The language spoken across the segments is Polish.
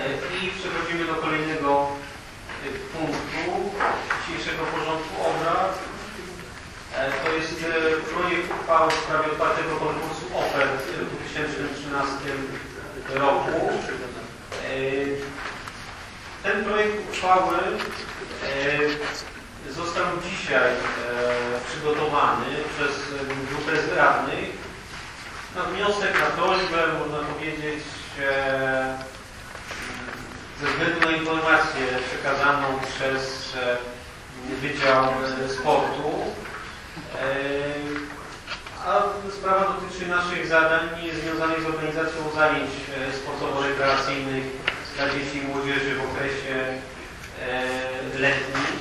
I przechodzimy do kolejnego punktu dzisiejszego porządku obrad. To jest projekt uchwały w sprawie otwartego konkursu ofert w 2013 roku. Ten projekt uchwały został dzisiaj przygotowany przez grupę radnych na wniosek, na prośbę, można powiedzieć, ze względu na informację przekazaną przez Wydział Sportu. A sprawa dotyczy naszych zadań związanych z organizacją zajęć sportowo-rekreacyjnych dla dzieci i młodzieży w okresie letnim.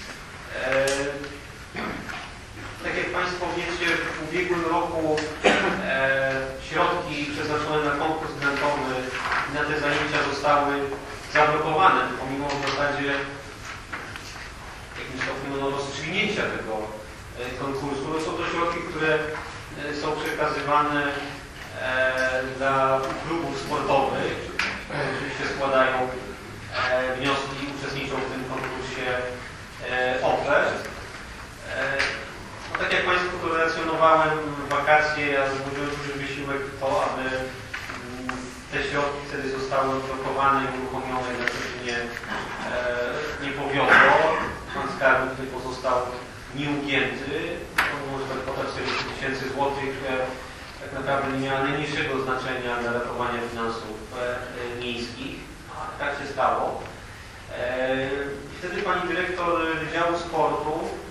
Tak jak Państwo wiecie, w ubiegłym roku środki przeznaczone na konkurs grantowy na te zajęcia zostały zablokowane, pomimo w zasadzie jakimś stopniu rozstrzygnięcia tego konkursu. To są to środki, które są przekazywane dla klubów sportowych, które oczywiście składają wnioski i uczestniczą w tym konkursie ofert. No, tak jak Państwu to relacjonowałem w wakacje, ja złożyłem duży wysiłek w to, aby te środki wtedy zostały odblokowane i uruchomione, na to się nie powiodło. Pan skarbnik nie pozostał nieugięty. Może ta kwota 40 000 złotych tak naprawdę nie miała najmniejszego znaczenia dla ratowania finansów miejskich. Tak się stało. Wtedy pani dyrektor Wydziału Sportu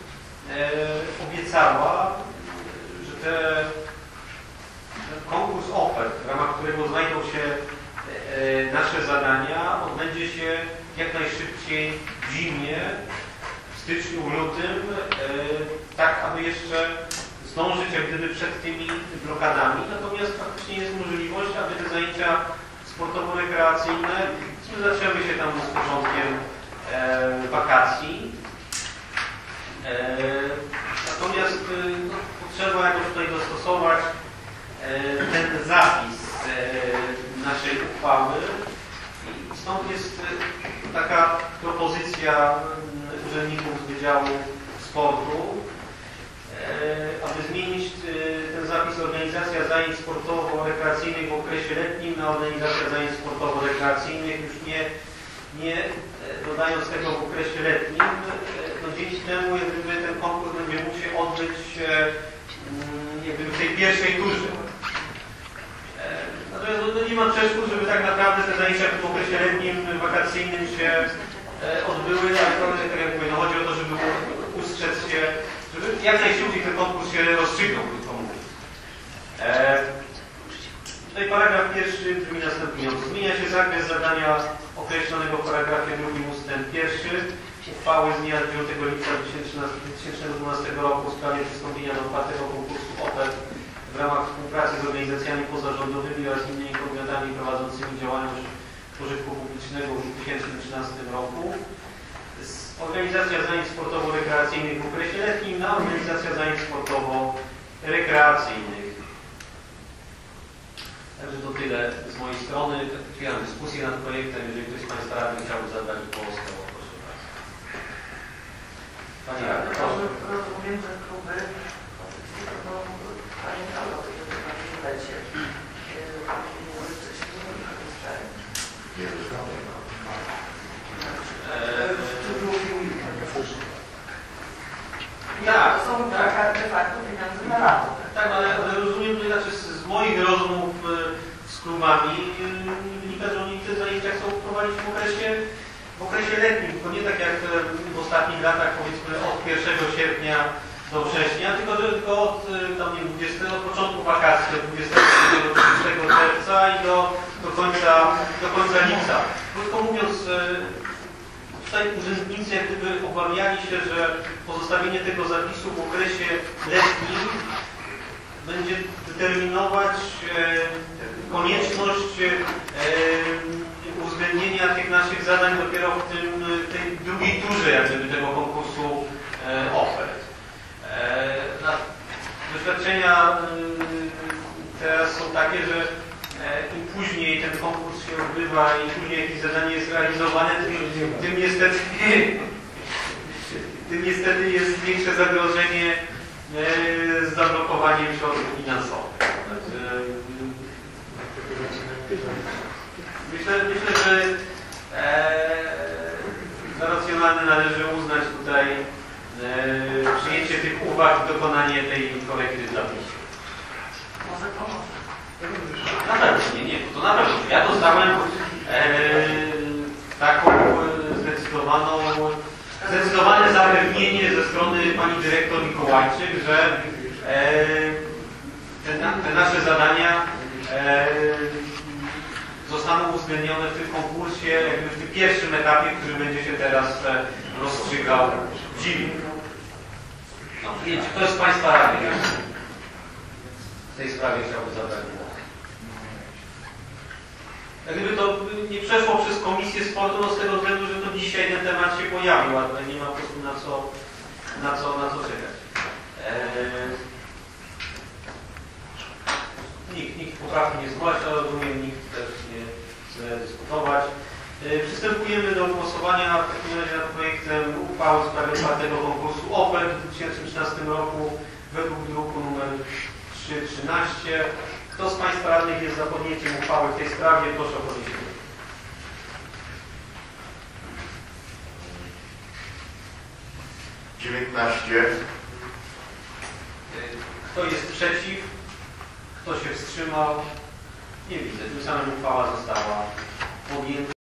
obiecała, że ten konkurs ofert, w ramach którego znajdą się nasze zadania, odbędzie się jak najszybciej w zimie, w styczniu, lutym, tak aby jeszcze zdążyć jak gdyby przed tymi blokadami. Natomiast faktycznie jest możliwość, aby te zajęcia sportowo-rekreacyjne zaczęły się tam z początkiem wakacji. Natomiast no, potrzeba jakoś tutaj dostosować ten zapis naszej uchwały. I stąd jest taka propozycja urzędników z Wydziału Sportu, aby zmienić ten zapis organizacja zajęć sportowo-rekreacyjnych w okresie letnim na organizacja zajęć sportowo-rekreacyjnych, już nie dodając tego w okresie letnim. No dzięki temu jakby ten konkurs będzie mógł się odbyć jakby w tej pierwszej turze. Natomiast no, nie ma przeszkód, żeby tak naprawdę te zajęcia w okresie letnim, wakacyjnym się odbyły, ale tak jak mówię, no chodzi o to, żeby ustrzec się, żeby jak najszybciej ten konkurs się rozstrzygnął, krótko mówiąc. Tutaj paragraf pierwszy brzmi następująco. Zmienia się zakres zadania określonego w paragrafie drugim ustęp pierwszy uchwały z dnia 9 lipca 2012 roku w sprawie przystąpienia do otwartego konkursu ofert w ramach współpracy z organizacjami pozarządowymi oraz innymi podmiotami prowadzącymi działalność pożytku publicznego w 2013 roku. Organizacja zajęć sportowo-rekreacyjnych w okresie letnim na organizacja zajęć sportowo-rekreacyjnych. Także to tyle z mojej strony. Otwieram dyskusję nad projektem. Jeżeli ktoś z Państwa radnych chciałby zabrać głos, to proszę bardzo. Panie radny, proszę. Rozumiem, że kluby pamiętają, że to na budżecie. Tak, to są de facto pieniądze na lato. Tak, ale rozumiem, że znaczy z moich rozmów z klubami wynika, że oni te zajęcia chcą prowadzić w okresie letnim, tylko nie tak jak w ostatnich latach, powiedzmy od 1 sierpnia do września, tylko od, tam, nie, 20, od początku wakacji, do 23 czerwca i do końca lipca. Krótko mówiąc, tutaj urzędnicy jak gdyby obawiali się, że pozostawienie tego zapisu w okresie letnim będzie determinować konieczność uwzględnienia tych naszych zadań dopiero w tej drugiej turze jak gdyby tego konkursu ofert. Doświadczenia teraz są takie, że im później ten konkurs się odbywa i później jakieś zadanie jest realizowane, tym niestety jest większe zagrożenie z zablokowaniem środków finansowych. Myślę, że za racjonalne należy uznać tutaj przyjęcie tych uwag i dokonanie tej korekty zapisu. Może pomoże. Na pewno, nie, to na pewno. Ja dostałem taką zdecydowane zapewnienie ze strony pani dyrektor Mikołajczyk, że te nasze zadania zostaną uwzględnione w tym konkursie, jakby w tym pierwszym etapie, który będzie się teraz rozstrzygał w zimie. No, czy ktoś z Państwa radnych w tej sprawie chciałby zabrać głos? Jak gdyby to nie przeszło przez Komisję Sportu, no z tego względu, że to dzisiaj ten temat się pojawił, ale nie ma po prostu na co czekać. Nikt poprawki nie zgłasza, rozumiem, nikt też nie chce dyskutować. Przystępujemy do głosowania w takim razie nad projektem uchwały w sprawie otwartego konkursu ofert w 2013 roku według druku nr 313. Kto z Państwa radnych jest za podjęciem uchwały w tej sprawie? Proszę o podniesienie. Kto jest przeciw? Kto się wstrzymał? Nie widzę. Tym samym uchwała została podjęta.